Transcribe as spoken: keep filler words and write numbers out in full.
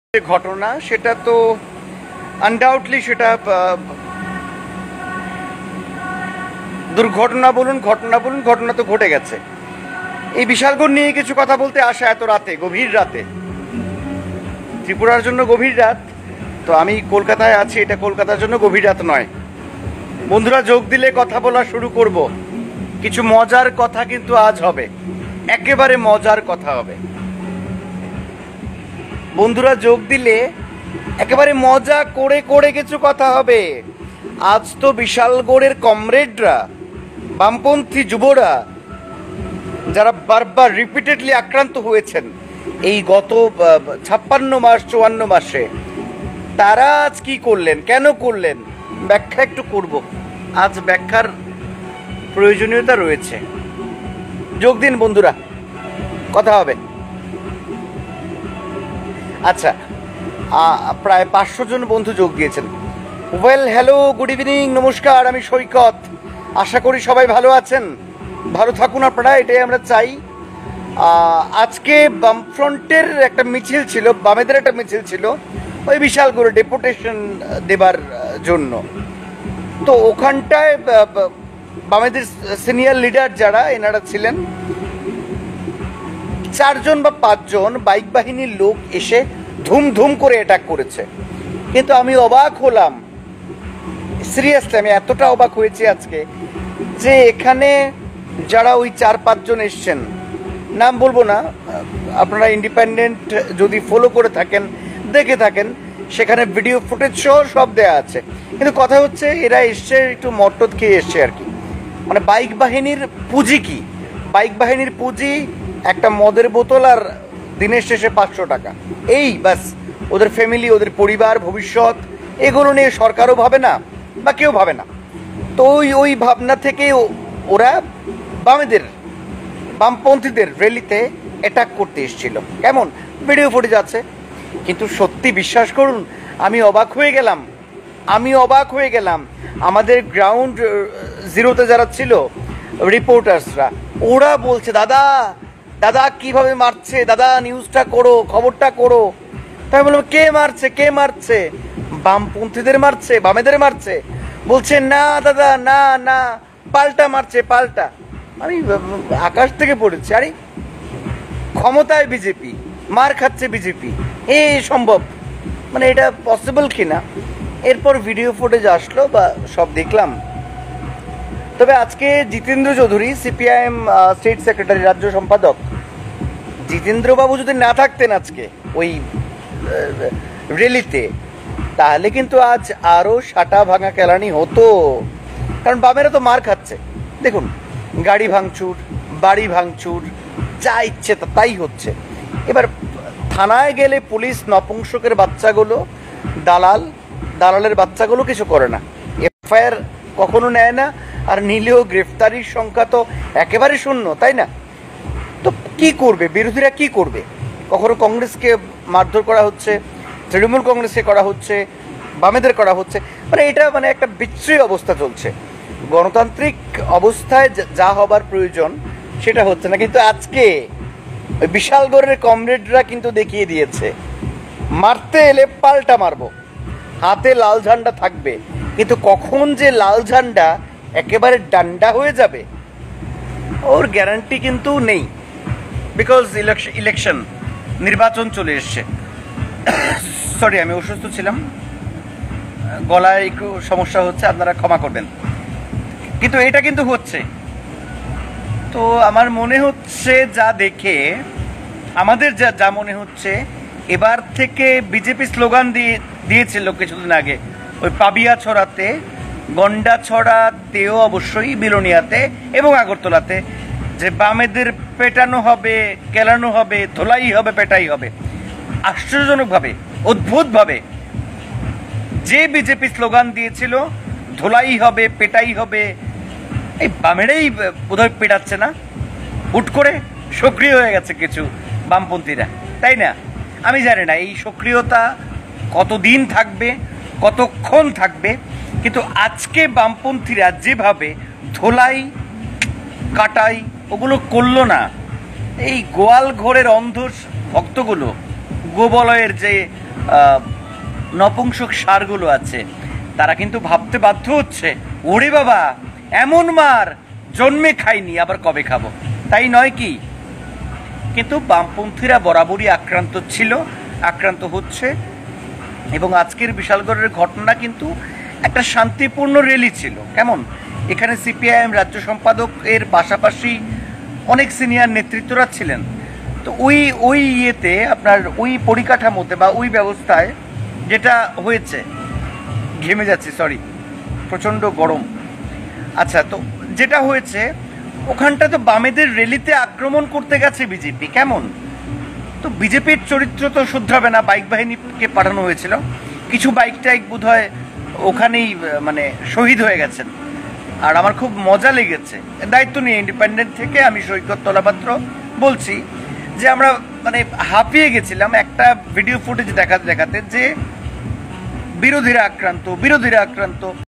ঘটনা সেটা তো আনডাউটলি সেটা দুর্ঘটনা বলুন ঘটনা বলুন ঘটনা তো ঘটে গেছে। এই বিশালগড় নিয়ে কিছু কথা বলতে আসা এত রাতে, গভীর রাতে, ত্রিপুরার জন্য গভীর রাত, তো আমি কলকাতায় আছি, এটা কলকাতার জন্য গভীর রাত নয়। বন্ধুরা যোগ দিলে কথা বলা শুরু করব। কিছু মজার কথা কিন্তু আজ হবে, একেবারে মজার কথা হবে। বন্ধুরা যোগ দিলে একেবারে মজা করে করে কিছু কথা হবে। আজ তো বিশালগড়ের কমরেডরা, বামপন্থী যুবরা, যারা বারবার রিপিটেডলি আক্রান্ত হয়েছেন এই গত ছাপ্পান্ন মাস চুয়ান্ন মাসে, তারা আজ কি করলেন, কেন করলেন, ব্যাখ্যা একটু করব। আজ ব্যাখ্যার প্রয়োজনীয়তা রয়েছে। যোগ দিন বন্ধুরা, কথা হবে। আচ্ছা, প্রায় পাঁচশো জন বন্ধু যোগ দিয়েছেন। ওয়েল, হ্যালো, গুড ইভিনিং, নমস্কার, আমি সৈকত। আশা করি সবাই ভালো আছেন, ভালো থাকুন আপনারা, এটাই আমরা চাই। আজকে বামফ্রন্টের একটা মিছিল ছিল, বামেদের একটা মিছিল ছিল ওই বিশালগড়ে ডেপুটেশন দেবার জন্য। তো ওখানটায় বামেদের সিনিয়র লিডার যারা এনারা ছিলেন, চারজন বা পাঁচজন বাইক বাহিনীর লোক এসে ধুম ধুম করে অ্যাটাক করেছে। কিন্তু আমি অবাক হলাম, সিরিয়াসলি আমি এতটা অবাক হয়েছি আজকে, যে এখানে যারা ওই চার পাঁচজন এসছেন, নাম বলবো না, আপনারা ইন্ডিপেন্ডেন্ট যদি ফলো করে থাকেন, দেখে থাকেন, সেখানে ভিডিও ফুটেজ সহ সব দেয়া আছে। কিন্তু কথা হচ্ছে এরা এসছে একটু মটট খেয়ে এসছে আর কি। মানে বাইক বাহিনীর পুঁজি কি? বাইক বাহিনীর পুঁজি একটা মদের বোতল আর দিনের শেষে পাঁচশো টাকা, এই বাস। ওদের ফ্যামিলি, ওদের পরিবার, ভবিষ্যৎ, এগুলো নিয়ে সরকারও ভাবে না বা কেউ ভাবে না। তো ওই ওই ভাবনা থেকে ওরা বামেদের, বামপন্থীদের র্যালিতে অ্যাটাক করতে এসেছিল। কেমন ভিডিও ফুটেজ আছে। কিন্তু সত্যি বিশ্বাস করুন, আমি অবাক হয়ে গেলাম, আমি অবাক হয়ে গেলাম। আমাদের গ্রাউন্ড জিরোতে যারা ছিল রিপোর্টার্সরা, ওরা বলছে, দাদা দাদা কিভাবে মারছে, দাদা নিউজটা করো, খবরটা করো। তাই বললাম, কে মারছে, কে মারছে? বামপন্থীদের মারছে, বামেদের মারছে? বলছে না দাদা, না না, পাল্টা মারছে, পাল্টা। আমি আকাশ থেকে পড়েছি, আরে ক্ষমতায় বিজেপি, মার খাচ্ছে বিজেপি, এ সম্ভব? মানে এটা পসিবল কিনা? এরপর ভিডিও ফুটেজ আসলো বা সব দেখলাম। তবে আজকে Jitendra Choudhury, CPIM state secretary, রাজ্য সম্পাদক, জিতেন্দ্রবাবু যদি না থাকতেন আজকে ওই র্যালিতে, তাহলে কিন্তু আজ আরও সাটা ভাঙা কেলানি হতো। কারণ বামেরা তো মার খাচ্ছে। দেখুন, গাড়ি ভাঙচুর, বাড়ি ভাঙচুর, যা ইচ্ছে তাই হচ্ছে। এবার থানায় গেলে পুলিশ নপুংসকের বাচ্চাগুলো, দালাল দালালের বাচ্চাগুলো কিছু করে না, এফআইআর কখনো নেয় না, আর নিলেও গ্রেফতারির সংখ্যা তো একেবারে শূন্য, তাই না? তো কি করবে বিরোধীরা, কি করবে? কখনো কংগ্রেসকে মারধর করা হচ্ছে, তৃণমূল কংগ্রেসকে করা হচ্ছে, বামেদের করা হচ্ছে। মানে এটা মানে একটা বিচ্ছিন্ন অবস্থা চলছে। গণতান্ত্রিক অবস্থায় যা হবার প্রয়োজন সেটা হচ্ছে না। কিন্তু আজকে ওই বিশালগড়ের কমরেডরা কিন্তু দেখিয়ে দিয়েছে, মারতে এলে পাল্টা মারবো, হাতে লাল ঝান্ডা থাকবে। কিন্তু কখন যে লাল ঝান্ডা একেবারে ডান্ডা হয়ে যাবে ওর গ্যারান্টি কিন্তু নেই। বিকজ ইলেকশন ইলেকশন নির্বাচন চলে এসছে। সরি, আমি অসুস্থ ছিলাম, গলায় একটু সমস্যা হচ্ছে, আপনারা ক্ষমা করবেন। কিন্তু এটা কিন্তু হচ্ছে। তো আমার মনে হচ্ছে, যা দেখে আমাদের যা যা মনে হচ্ছে, এবার থেকে বিজেপি স্লোগান দিয়ে দিয়েছিল কিছুদিন আগে ওই পাবিয়া ছড়াতে, গন্ডা ছড়াতেও, অবশ্যই বিলোনিয়াতে এবং আগরতলাতে, যে বামেদের পেটানো হবে, কেলানো হবে, ধোলাই হবে, পেটাই হবে। আশ্চর্যজনকভাবে, অদ্ভুতভাবে যে বিজেপি স্লোগান দিয়েছিল ধোলাই হবে, পেটাই হবে, এই বামেরাই বোধহয় পেটাচ্ছে না, হুট করে সক্রিয় হয়ে গেছে কিছু বামপন্থীরা, তাই না? আমি জানি না এই সক্রিয়তা কতদিন থাকবে, কতক্ষণ থাকবে। কিন্তু আজকে বামপন্থীরা যেভাবে ধোলাই কাটাই ওগুলো করলো না, এই গোয়াল ঘোরের অন্ধ ভক্তগুলো, গোবলয়ের যে নপুংসক সারগুলো আছে, তারা কিন্তু ভাবতে বাধ্য হচ্ছে, ওরে বাবা এমন মার জন্মে খাইনি, আবার কবে খাবো, তাই নয় কি? কিন্তু বামপন্থীরা বরাবরই আক্রান্ত ছিল, আক্রান্ত হচ্ছে। এবং আজকের বিশালগড়ের ঘটনা কিন্তু একটা শান্তিপূর্ণ র্যালি ছিল। কেমন? এখানে সিপিআইএম রাজ্য সম্পাদক এর পাশাপাশি অনেক সিনিয়র নেতৃত্বরা ছিলেন। তো ওই ওই ইয়েতে আপনার ওই পরিকাঠামোতে বা ওই ব্যবস্থায় যেটা হয়েছে, ঘেমে যাচ্ছে, সরি, প্রচণ্ড গরম। আচ্ছা, তো যেটা হয়েছে ওখানটা তো বামেদের র্যালিতে আক্রমণ করতে গেছে বিজেপি। কেমন? তো বিজেপির চরিত্র তো শুধরাবে না, বাইক বাহিনীকে পাঠানো হয়েছিল, কিছু বাইক টাইক বোধ হয় ওখানেই মানে শহীদ হয়ে গেছেন। আর আমার খুব মজা লেগেছে, দায়িত্ব নিয়ে ইন্ডিপেন্ডেন্ট থেকে আমি সৈকত তলাপাত্র বলছি যে আমরা মানে হাঁপিয়ে গেছিলাম একটা ভিডিও ফুটেজ দেখাতে দেখাতে যে বিরোধীরা আক্রান্ত, বিরোধীরা আক্রান্ত।